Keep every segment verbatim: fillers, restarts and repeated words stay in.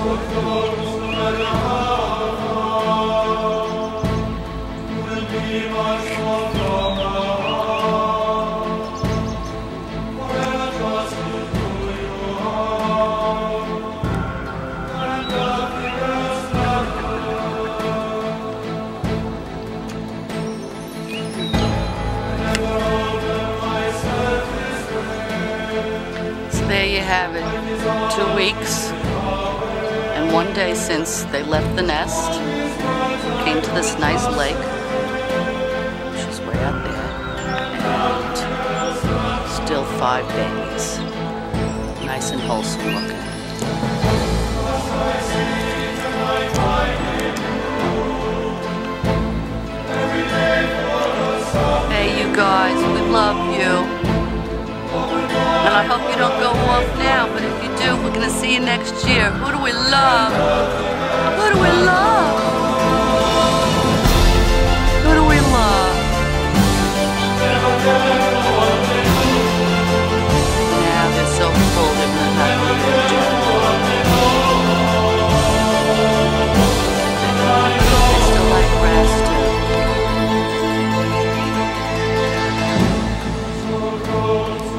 There you have it, two weeks and one day since they left the nest, came to this nice lake, which is way out there, and still five babies, nice and wholesome looking. Hey you guys, we love you. And I hope you don't go off now, but if you do, we're going to see you next year. Who do we love? Who do we love? Who do we love? Now they're so full, they're not happy to do. They still like grass too.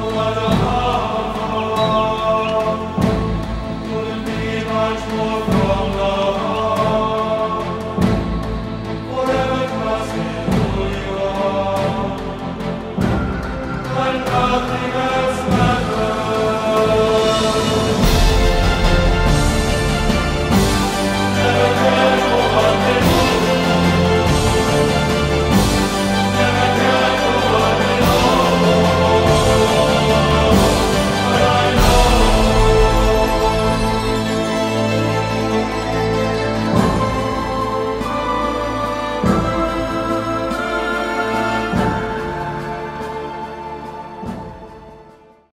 Much more